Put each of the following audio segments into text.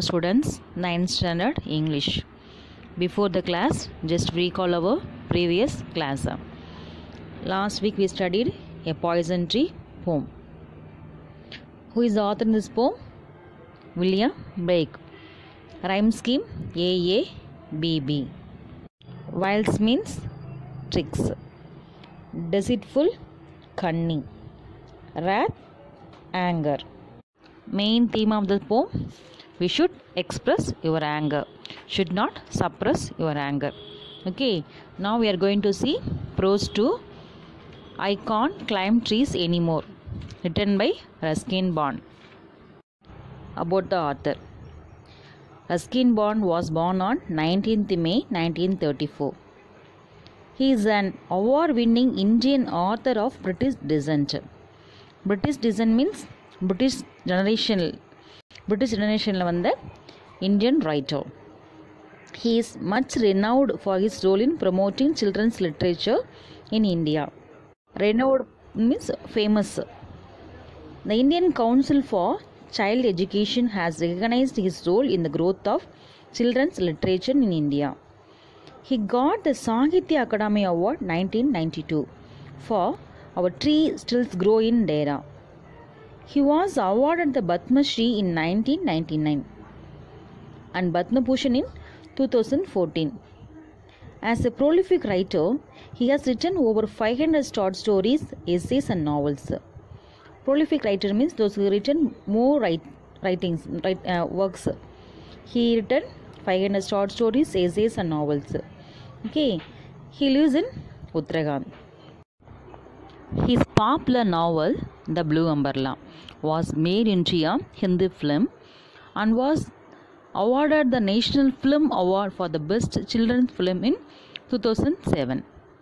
students, 9th standard English. Before the class, just recall our previous class. Last week we studied a poison tree poem. Who is the author in this poem? William Blake. Rhyme scheme AABB. Wiles means tricks. Deceitful, cunning. Wrath, anger. Main theme of the poem: we should express your anger, should not suppress your anger. Okay, now we are going to see prose 2, I Can't Climb Trees Anymore, written by Ruskin Bond. About the author: Ruskin Bond was born on 19th May 1934. He is an award-winning Indian author of British descent. British descent means British generation வந்த Indian writer. He is much renowned for his role in promoting children's literature in India. Renowned means famous. The Indian Council for Child Education has recognized his role in the growth of children's literature in India. He got the Sahitya Akademi Award 1992 for Our Tree Still Grow in Dera. He was awarded the Padma Shri in 1999 and Padma Bhushan in 2014. As a prolific writer, he has written over 500 short stories, essays and novels. Prolific writer means those who written more works. He written 500 short stories, essays and novels. Okay, he lives in Uttarakhand. His popular novel, The Blue Umbrella, was made into a Hindi film and was awarded the National Film Award for the Best Children's Film in 2007.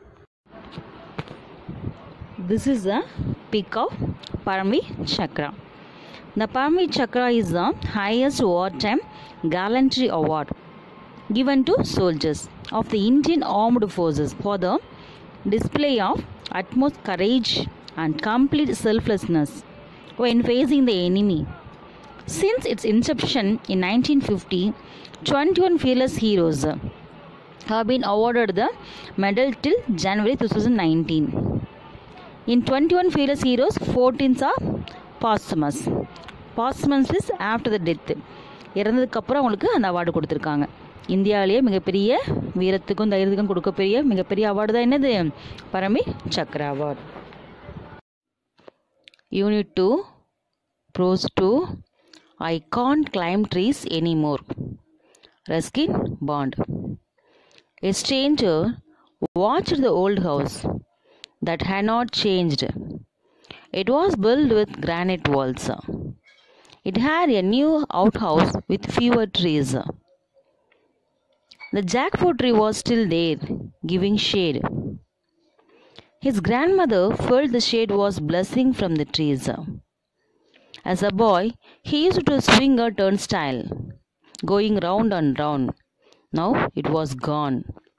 This is a pic of Paramveer Chakra. The Paramveer Chakra is the highest wartime gallantry award given to soldiers of the Indian Armed Forces for the display of utmost courage and complete selflessness when facing the enemy. Since its inception in 1950, 21 fearless heroes have been awarded the medal till January 2019. In 21 fearless heroes, 14 are posthumous. Posthumous is after the death. இறந்ததுக்கு அப்புறம் அவங்களுக்கு அந்த award கொடுத்துருக்காங்க. இந்தியாவிலேயே மிகப்பெரிய வீரத்துக்கும் தைரியத்துக்கும் கொடுக்கக்கூடிய மிகப்பெரிய award தான் என்னது? Paramvir Chakra award. Unit 2, Prose 2, I Can't Climb Trees Anymore, Ruskin Bond. A stranger watched the old house that had not changed. It was built with granite walls. It had a new outhouse with fewer trees. The jackfruit tree was still there, giving shade. His grandmother felt the shade was blessing from the trees. As a boy, he used to swing a turnstile, going round and round. Now it was gone.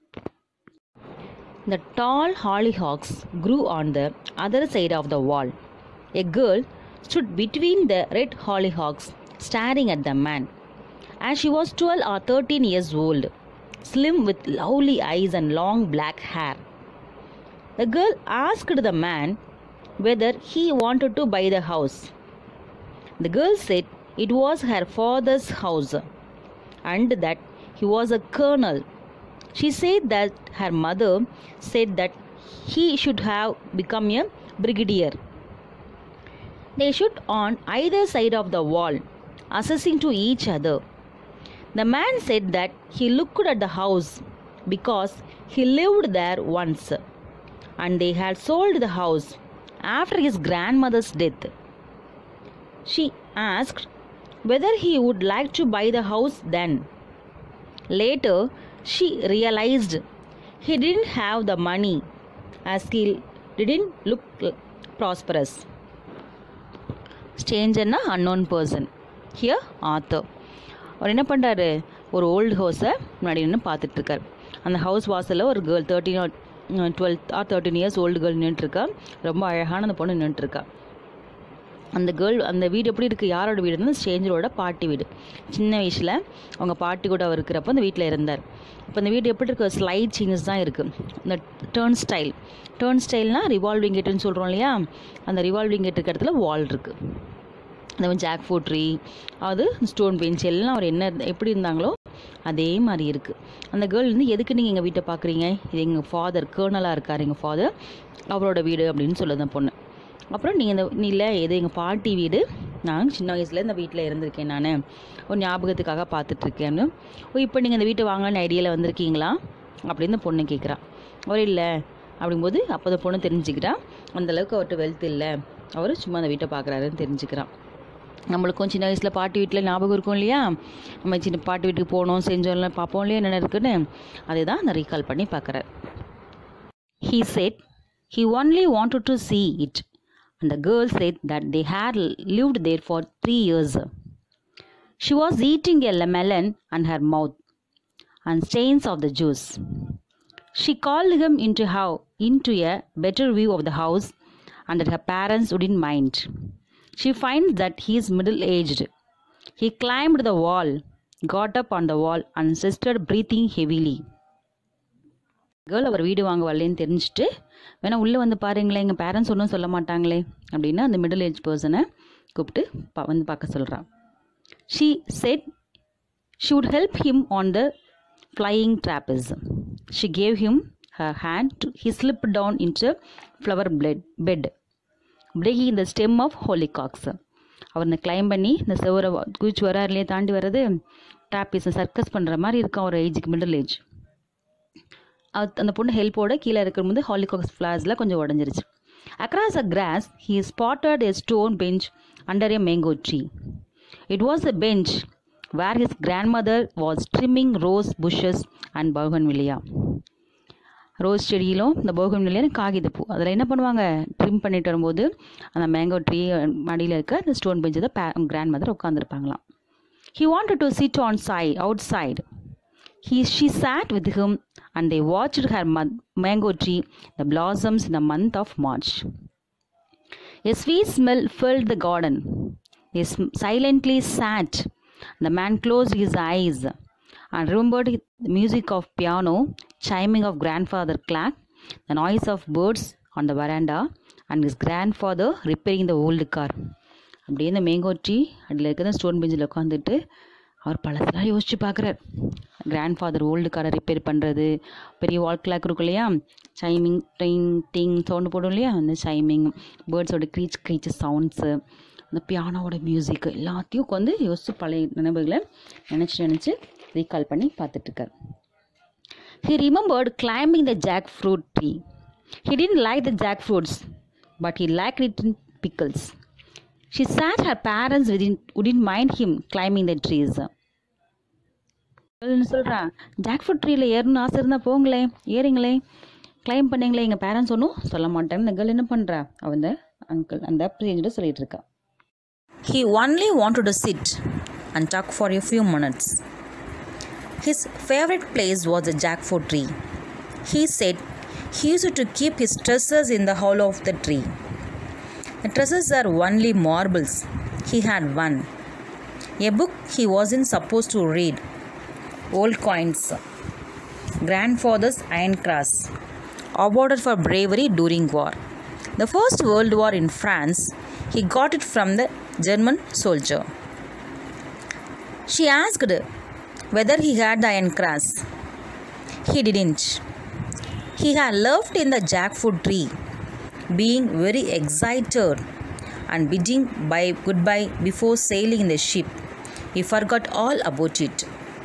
The tall hollyhocks grew on the other side of the wall. A girl stood between the red hollyhocks, staring at the man. As she was 12 or 13 years old, slim with lovely eyes and long black hair. The girl asked the man whether he wanted to buy the house. The girl said it was her father's house and that he was a colonel. She said that her mother said that he should have become a brigadier. They stood on either side of the wall, assessing to each other. The man said that he looked at the house because he lived there once, and they had sold the house after his grandmother's death. She asked whether he would like to buy the house then. Later, she realized he didn't have the money as he didn't look prosperous. Stranger na unknown person. Here, author. அவர் என்ன பண்ணுறாரு? ஒரு old ஹவுஸை முன்னாடி நின்று பார்த்துட்ருக்கார். அந்த house வாசலில் ஒரு girl 12 or 13 years old girl நின்றுட்டுருக்கா. ரொம்ப அழகான அந்த பொண்ணு நின்றுட்டுருக்கா. அந்த வீடு எப்படி இருக்குது, யாரோட வீடுன்னா ஸ்ட்ரேஞ்சரோட பாட்டி வீடு. சின்ன வயசில் அவங்க பாட்டி கூட அவர் இருக்கிறப்போ அந்த வீட்டில் இருந்தார். இப்போ இந்த வீடு எப்படி இருக்குது, ஸ்லைட் சேஞ்சஸ் தான் இருக்குது. இந்த டேர்ன் ஸ்டைல்னால் ரிவால்விங் கேட்டுன்னு சொல்கிறோம் இல்லையா, அந்த ரிவால்விங் கேட் இருக்கிற இடத்துல வால் இருக்குது. அந்த ஜாக் ஃப்ரூட் ட்ரீ, அது ஸ்டோன் பெஞ்ச் எல்லாம் அவர் எப்படி இருந்தாங்களோ அதே மாதிரி இருக்குது. அந்த கேர்ள் வந்து எதுக்கு நீங்கள் எங்கள் வீட்டை பார்க்குறீங்க, இது எங்கள் ஃபாதர் கர்னலாக இருக்கார், எங்கள் ஃபாதர், அவரோட வீடு அப்படின்னு சொல்லுது அந்த பொண்ணு. அப்புறம் நீங்கள் இல்லை இது எங்கள் பாட்டி வீடு, நான் சின்ன வயசில் இந்த வீட்டில் இருந்திருக்கேன், நான் ஒரு ஞாபகத்துக்காக பார்த்துட்ருக்கேன்னு. இப்போ நீங்கள் இந்த வீட்டை வாங்கலான்னு ஐடியாவில் வந்திருக்கீங்களா அப்படின்னு இந்த பொண்ணு கேட்குறான். அவர் இல்லை அப்படிங்கும்போது அப்போ அந்த பொண்ணு தெரிஞ்சுக்கிறான் அந்தளவுக்கு அவர்கிட்ட வெல்த் இல்லை, அவர் சும்மா அந்த வீட்டை பார்க்குறாருன்னு தெரிஞ்சுக்கிறான். நம்மளுக்கும் சின்ன வயசில் பாட்டி வீட்டில் ஞாபகம் இருக்கும் இல்லையா, நம்ம சின்ன பாட்டி வீட்டுக்கு போனோம் செஞ்சோம்லாம் பார்ப்போம் இல்லையா என்னென்ன இருக்குன்னு, அதை தான் நான் ரீகால் பண்ணி பார்க்குறார். He said he only wanted to see it. And the girl said that they had lived there for 3 years. She was eating a melon on her mouth and stains of the juice. She called him into a better view of the house and that her parents wouldn't mind. She finds that he is middle-aged. He climbed the wall, got up on the wall and started breathing heavily. Girl அவர் வீடு வாங்க வரலன்னு தெரிஞ்சுட்டு வேணா உள்ளே வந்து பாருங்களேன், எங்கள் பேரண்ட்ஸ் ஒன்றும் சொல்ல மாட்டாங்களே அப்படின்னு அந்த மிடில் ஏஜ் பர்சனை கூப்பிட்டு வந்து பார்க்க சொல்கிறான். She said she would help him on the flying trapeze. She gave him her hand. He slipped down into flower bed, breaking the stem of hollyhocks. அவர் இந்த கிளைம் பண்ணி இந்த செவரை குதிச்சு வரார் இல்லையே, தாண்டி வர்றது ட்ராப்பீஸ் சர்க்கஸ் பண்ணுற மாதிரி இருக்கும் அவர் ஏஜுக்கு, மிடில் ஏஜ். அந்த பொண்ணு ஹெல்ப்போட கீழே இருக்கும்போது ஹாலிகாக்ஸ் ஃப்ளார்ஸ்லாம் கொஞ்சம் உடஞ்சிருச்சு. Across a grass he spotted a stone bench under a mango tree. It was a bench where his grandmother was trimming rose bushes and bougainvillea. Rose செடியிலும் இந்த பௌகன்வில்லியா காகிதப்பூ அதில் என்ன பண்ணுவாங்க, ட்ரிம் பண்ணிட்டு வரும்போது அந்த மேங்கோ ட்ரீ மடியில் இருக்க அந்த ஸ்டோன் பெஞ்சு தான் கிராண்ட்மதர் உட்காந்துருப்பாங்களாம். He wanted to sit outside. She sat with him and they watched her mango tree, the blossoms in the month of March. A sweet smell filled the garden. They silently sat. The man closed his eyes and remembered the music of piano, chiming of grandfather clock, the noise of birds on the veranda, and his grandfather repairing the old car. அப்படியே இந்த mango tree அதில் இருக்கிற stone பெஞ்சில் உட்காந்துட்டு அவர் பழசெல்லாம் யோசிச்சு பார்க்குறார். Grandfather old காரை ரிப்பேர் பண்ணுறது, பெரிய வால் கிளாக் இருக்கும் இல்லையா, சைமிங் டிங் டிங் சவுண்டு போடும் இல்லையா, அந்த சைமிங், பேர்ட்ஸோட க்ரீச் சவுண்ட்ஸு, அந்த பியானோட மியூசிக்கு எல்லாத்தையும் உட்காந்து யோசிச்சு பழைய நினைவுகளை நினச்சி ரீகால் பண்ணி பார்த்துட்ருக்கார். He remembered climbing the jackfruit tree. He didn't like the jackfruits, but he liked it in pickles. She said her parents wouldn't mind him climbing the trees. சொல்கிறான், ஜாக் ஃப்ரூட் ட்ரீயில் ஏறணும்னு ஆசை இருந்தால் போங்களே, ஏறிங்களே, கிளைம் பண்ணிங்களே, எங்கள் parents ஒன்றும் சொல்ல மாட்டேன்னு இந்த கேர்ள் என்ன பண்ணுறா, அவன் அங்கிள் அந்த பிரேஞ்சில் சொல்லிட்டு இருக்கா. He only wanted to sit and talk for a few minutes. His favorite place was the jackfruit tree. He said he used to keep his treasures in the hollow of the tree. The treasures are only marbles. He had one. A book he wasn't supposed to read. Old coins. Grandfather's iron cross. Awarded for bravery during war. The First World War in France. He got it from the German soldier. She asked whether he had the iron cross. He didn't. He had left in the jackfruit tree, being very excited and bidding goodbye before sailing the ship. He forgot all about it.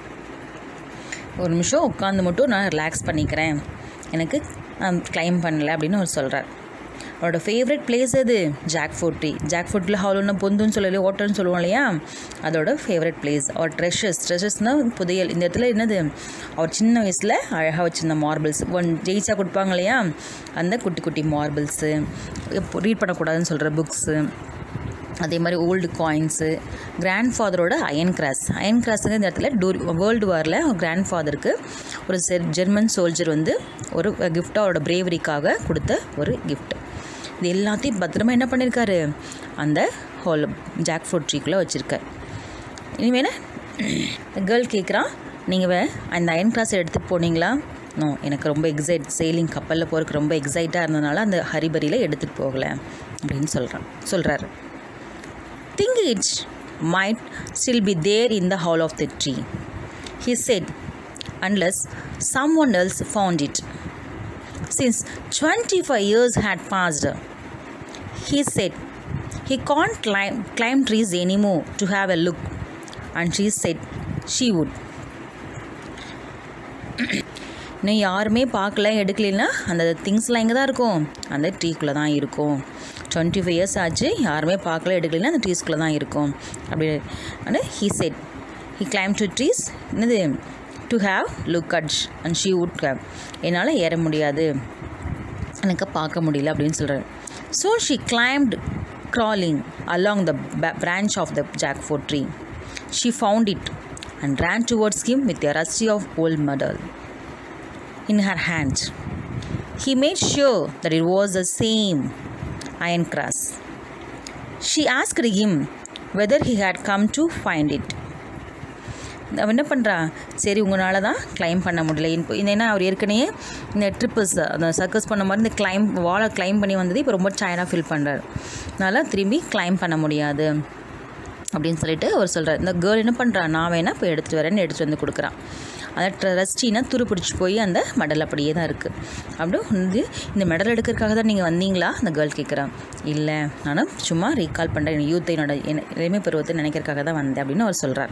ஒரு நிமிஷம் உட்காந்து மட்டும் நான் relax பண்ணிக்கிறேன், எனக்கு நான் claim பண்ணல அப்படின்னு அவர் சொல்கிறார். அவரோட ஃபேவரட் பிளேஸ் எது, ஜாக் ஃப்ரூட் ட்ரீ. ஜாக் ஃப்ரூட்டில் ஹாலுன்னா பொந்துன்னு சொல்லலையே, ஓட்டர்னு சொல்லுவோம் இல்லையா, அதோட ஃபேவரட் பிளேஸ். அவர் ட்ரெஷர்ஸ்னால் புதையல். இந்த இடத்துல என்னது, அவர் சின்ன வயசில் அழகாக வச்சுருந்த மார்பிள்ஸ், ஜெயிச்சா கொடுப்பாங்க இல்லையா, அந்த குட்டி குட்டி மார்பிள்ஸு, ரீட் பண்ணக்கூடாதுன்னு சொல்கிற புக்ஸு, அதே மாதிரி ஓல்டு காயின்ஸு, கிராண்ட்ஃபாதரோட அயன் கிராஸுங்க இந்த இடத்துல வேர்ல்டு வாரில் கிராண்ட்ஃபாதருக்கு ஒரு ஜெர்மன் சோல்ஜர் ஒரு கிஃப்டாக அவரோட பிரேவரிக்காக கொடுத்த ஒரு கிஃப்ட். இது எல்லாத்தையும் பத்திரமா என்ன பண்ணியிருக்காரு, அந்த ஹோல் ஜாக் ஃப்ரூட் ட்ரீக்குள்ளே வச்சுருக்கார். இனிமேல் கேர்ள் கேட்குறான், நீங்கள் அந்த அயன் கிளாஸ் எடுத்துகிட்டு போனீங்களா? நோ, எனக்கு ரொம்ப செயிலிங் கப்பலில் போகிறதுக்கு ரொம்ப எக்ஸைட்டாக இருந்ததுனால அந்த ஹரிபரியில் எடுத்துகிட்டு போகலை அப்படின்னு சொல்கிறாரு. Think it might still be there in the hole of the tree, he said, unless someone else found it. Since 25 years had passed, he said, he can't climb trees anymore to have a look, and she said she would. இன்னும் யாருமே பார்க்கல எடுக்கலைன்னா அந்த திங்ஸ்லாம் எங்கே தான் இருக்கும், அந்த ட்ரீக்குள்ளே தான் இருக்கும். 25 years ஆச்சு, யாருமே பார்க்கல எடுக்கலைன்னா அந்த ட்ரீஸ்குள்ளே தான் இருக்கும் அப்படி. he said he climbed to trees, என்னது to have look at, and she would have, என்னால் ஏற முடியாது, எனக்கு பார்க்க முடியல அப்படின்னு சொல்கிறார். So she climbed, crawling along the branch of the jackfruit tree. She found it and ran towards him with a rusty of old metal in her hand. He made sure that it was the same iron cross. She asked him whether he had come to find it. அவன் என்ன பண்ணுறா, சரி உங்களால் தான் claim பண்ண முடியல, ஏன்னா அவர் ஏற்கனவே இந்த ட்ரிப்பஸ் அந்த சர்க்கஸ் பண்ண மாதிரி இந்த வாலை கிளைம் பண்ணி வந்தது இப்போ ரொம்ப டயர்டாக ஃபீல் பண்ணுறாரு, அதனால் திரும்பி கிளைம் பண்ண முடியாது அப்படின்னு சொல்லிட்டு அவர் சொல்கிறார். இந்த கேர்ள் என்ன பண்ணுறா, நான் வேணால் போய் எடுத்துகிட்டு வரேன்னு எடுத்துகிட்டு வந்து கொடுக்குறான். அதை ரஸ்டினா துரு பிடிச்சி போய் அந்த மெடல் அப்படியே தான் இருக்குது. அப்படி வந்து இந்த மெடல் எடுக்கிறதுக்காக தான் நீங்கள் வந்தீங்களா அந்த கேர்ள் கேட்குறான். இல்லை, நானும் சும்மா ரீகால் பண்ணுறேன், யூத்தை என்னோட இளமை பருவத்தை நினைக்கிறதுக்காக தான் வந்தேன் அப்படின்னு அவர் சொல்கிறார்.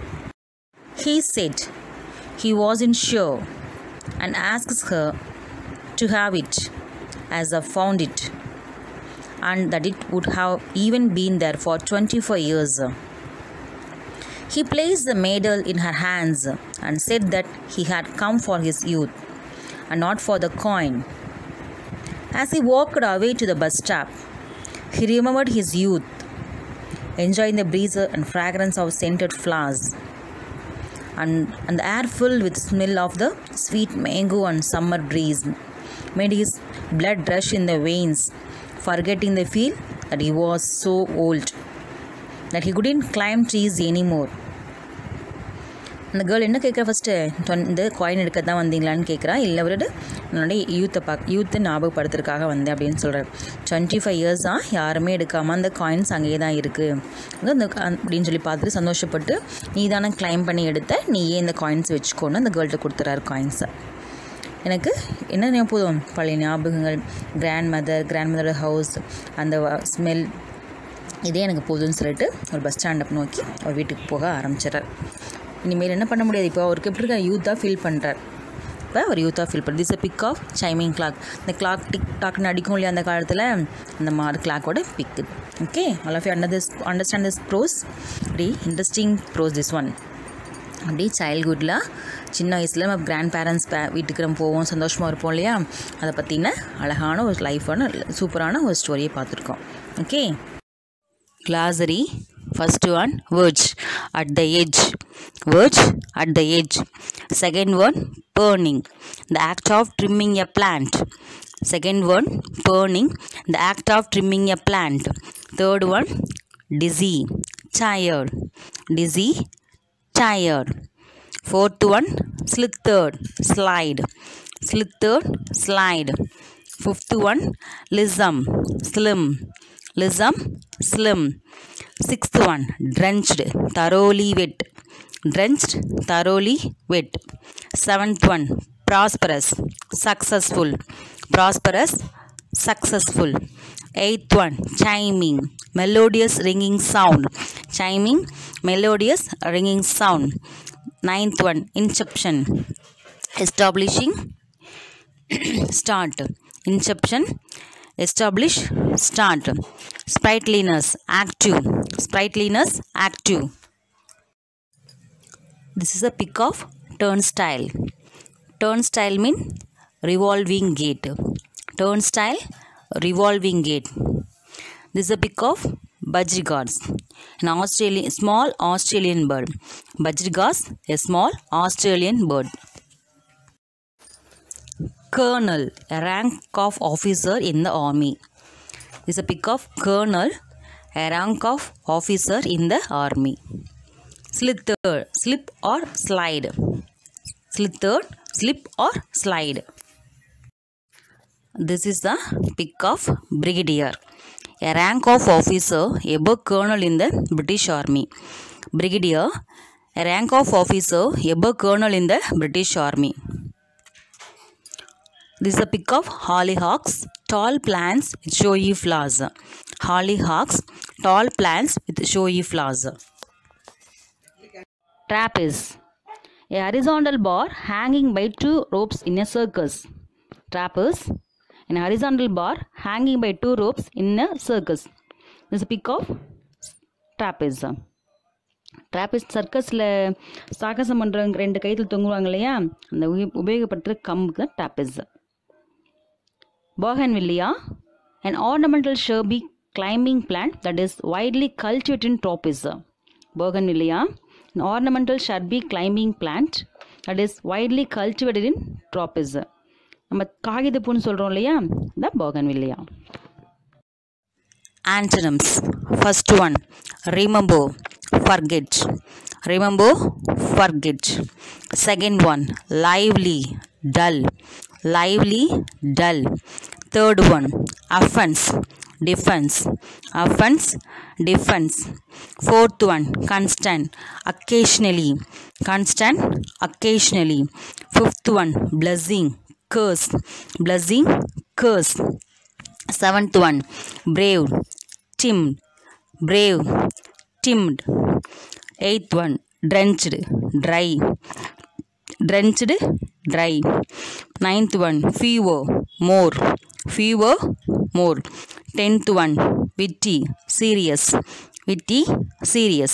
He said he wasn't sure and asked her to have it as I found it, and that it would have even been there for 25 years. He placed the medal in her hands and said that he had come for his youth and not for the coin. As he walked away to the bus stop, he remembered his youth, enjoying the breeze and fragrance of scented flowers, and the air filled with smell of the sweet mango and summer breeze made his blood rush in the veins, forgetting the feel that he was so old that he couldn't climb trees anymore. அந்த girl என்ன கேட்குறா, first இந்த coin எடுக்க தான் வந்தீங்களான்னு கேட்குறா. இல்லை, அவரோட என்னுடைய யூத்தை ஞாபகப்படுத்துறதுக்காக வந்தேன் அப்படின்னு சொல்கிறார். 25 years யாருமே எடுக்காமல் அந்த காயின்ஸ் அங்கேயே தான் இருக்குது அந்த அப்படின்னு சொல்லி பார்த்துட்டு சந்தோஷப்பட்டு, நீ தானே கிளைம் பண்ணி எடுத்த, நீயே இந்த காயின்ஸ் வச்சுக்கோன்னு அந்த கேர்ள்கிட்ட கொடுத்துறாரு காயின்ஸை. எனக்கு என்ன ஞாபகம், பழைய ஞாபகங்கள், கிராண்ட் மதரோட ஹவுஸ், அந்த ஸ்மெல், இதே எனக்கு போதும்னு சொல்லிட்டு ஒரு பஸ் ஸ்டாண்டை நோக்கி அவர் வீட்டுக்கு போக ஆரம்பிச்சிடறார். இனிமேல் என்ன பண்ண முடியாது, இப்போ அவருக்கு எப்படி இருக்க யூத்தாக ஃபீல் பண்ணுறார். இப்போ அவர் யூத்தாக ஃபீல் பண்ணுறது. This a pic of chiming clock. இந்த கிளாக் டிக் டாக்னு அடிக்கும் இல்லையா அந்த காலத்தில், அந்த மாதிரி கிளாக்கோட பிக்கு. Okay, all of you understand this prose. அப்படி இன்ட்ரெஸ்டிங் ப்ரோஸ் திஸ் ஒன். அப்படி சைல்ட்ஹுட்டில் சின்ன வயசில் நம்ம கிராண்ட் பேரண்ட்ஸ் வீட்டுக்கு நம்ம போவோம், சந்தோஷமாக இருப்போம் இல்லையா, அதை பற்றின அழகான ஒரு லைஃபான சூப்பரான ஒரு ஸ்டோரியை பார்த்துருக்கோம். Okay, glossary. First one, verge, at the edge. Verge, at the edge. Second one, pruning, the act of trimming a plant. Second one, pruning, the act of trimming a plant. Third one, dizzy, tired. Dizzy, tired. Fourth one, slithered, slide. Slithered, slide. Fifth one, lissom, slim. Lissom, slim. Sixth one, drenched, thoroughly wet. Drenched, thoroughly wet. Seventh one, prosperous, successful. Prosperous, successful. Eighth one, chiming, melodious ringing sound. Chiming, melodious ringing sound. Ninth one, inception, establishing, start. Inception, establish, start. Sprightliness, active. Sprightliness, active. This is a pic of turnstile. Turnstile mean revolving gate. Turnstile, revolving gate. This is a pic of budgerigars, an small Australian bird. Budgerigars, a small Australian bird. Colonel, a rank of officer in the army. This is a pic of colonel, a rank of officer in the army. Slithered, slip or slide. Slithered, slip or slide. This is the pic of brigadier, a rank of officer above colonel in the British Army. Brigadier, a rank of officer above colonel in the British Army. This is a pic of hollyhocks, tall plants with showy flowers. Hollyhocks, tall plants with showy flowers. Trapeze, a horizontal bar hanging by two ropes in a circus. Trapeze, an horizontal bar hanging by two ropes in a circus. This is a pic of trapeze. Trapeze சர்க்கஸில் சாகசம் பண்ணுறவங்க ரெண்டு கைத்தில் தொங்குவாங்க இல்லையா, அந்த உபயோகப்படுத்துகிற கம்புக்கு தான் trapeze. Bougainvillea, an ornamental shrubby climbing plant that is widely cultivated in tropics. Bougainvillea, an ornamental shrubby climbing plant that is widely cultivated in tropics. நம்ம காகிதப்பூன்னு சொல்கிறோம் இல்லையா, the Bougainvillea. Antonyms. First one, remember, forget. Remember, forget. Second one, lively, dull. Lively, dull. Third one, offense, defense. Offense, defense. Fourth one, constant, occasionally. Constant, occasionally. Fifth one, blessing, curse. Blessing, curse. Seventh one, brave, timid. Brave, timid. Eighth one, drenched, dry. Drenched, dry. Ninth one, fever, more. Fever, more. Tenth one, witty, serious. Witty, serious.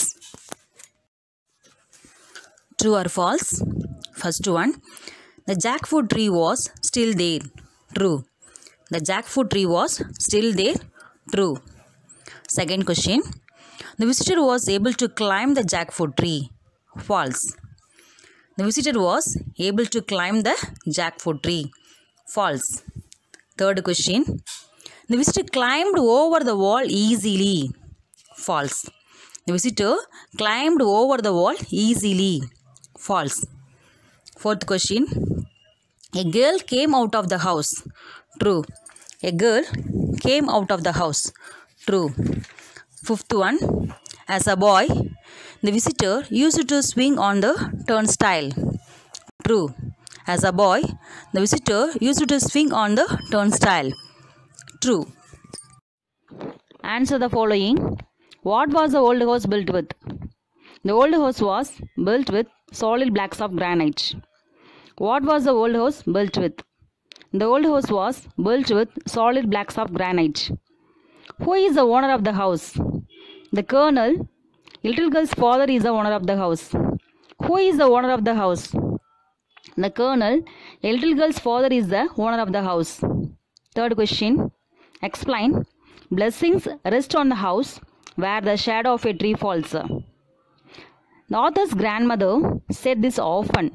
True or false? First one, the jackfruit tree was still there. True. The jackfruit tree was still there. True. Second question, the visitor was able to climb the jackfruit tree. False. The visitor was able to climb the jackfruit tree. False. Third question, the visitor climbed over the wall easily. False. The visitor climbed over the wall easily. False. Fourth question, a girl came out of the house. True. A girl came out of the house. True. Fifth one, as a boy, the visitor used to swing on the turnstile. True. As a boy, the visitor used to swing on the turnstile. True. Answer the following. What was the old house built with? The old house was built with solid blocks of granite. What was the old house built with? The old house was built with solid blocks of granite. Who is the owner of the house? The colonel. Little girl's father is the owner of the house. Who is the owner of the house? The colonel. A little girl's father is the owner of the house. Third question. Explain. Blessings rest on the house where the shadow of a tree falls. The author's grandmother said this often.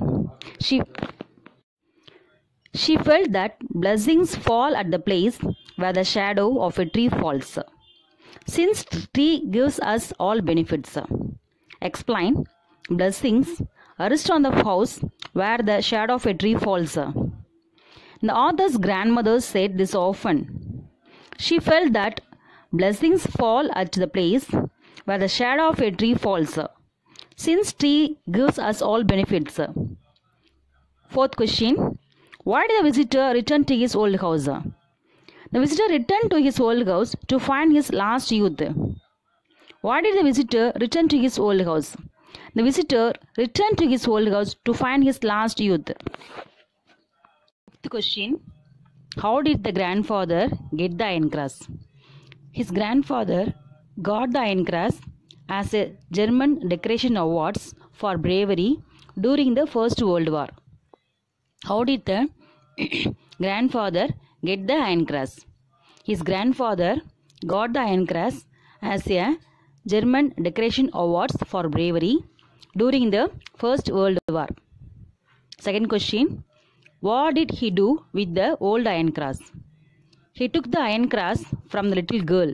She felt that blessings fall at the place where the shadow of a tree falls. Since tree gives us all benefits. Explain. Blessings rest on the house where the shadow of a tree falls. The author's grandmother said this often. She felt that blessings fall at the place where the shadow of a tree falls. Since tree gives us all benefits. Fourth question. Why did the visitor return to his old house? The visitor returned to his old house to find his last youth. Why did the visitor return to his old house? The visitor returned to his old house to find his last youth. Fifth question. How did the grandfather get the Iron Cross? His grandfather got the Iron Cross as a German decoration awards for bravery during the First World War. How did the grandfather get the Iron Cross? His grandfather got the Iron Cross as a German decoration awards for bravery during the First World War. Second question. What did he do with the old Iron Cross? He took the Iron Cross from the little girl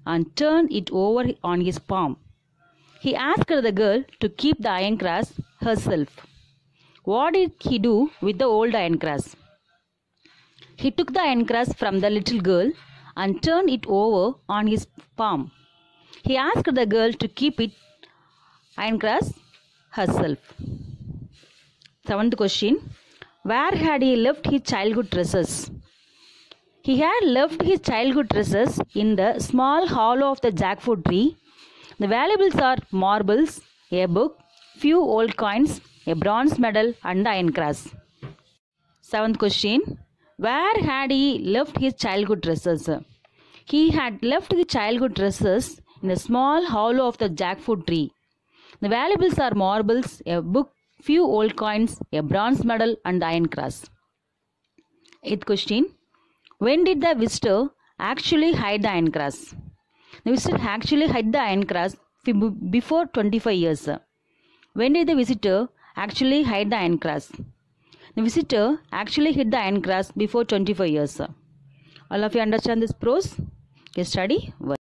and turned it over on his palm. He asked the girl to keep the iron cross herself. What did he do with the old iron cross? He took the iron cross from the little girl and turned it over on his palm. He asked the girl to keep it iron cross herself. Seventh question. Where had he left his childhood dresses? He had left his childhood dresses in the small hollow of the jackfruit tree. The valuables are marbles, a book, few old coins, a bronze medal and the iron cross. Seventh question. Where had he left his childhood dresses? He had left the childhood dresses in the small hollow of the jackfruit tree. The valuables are marbles, a book, few old coins, a bronze medal and the iron cross. Eighth question. When did the visitor actually hide the iron cross? The visitor actually hid the iron cross before 25 years. When did the visitor actually hide the iron cross? The visitor actually hid the iron cross before 25 years. All of you understand this prose? Case study 1.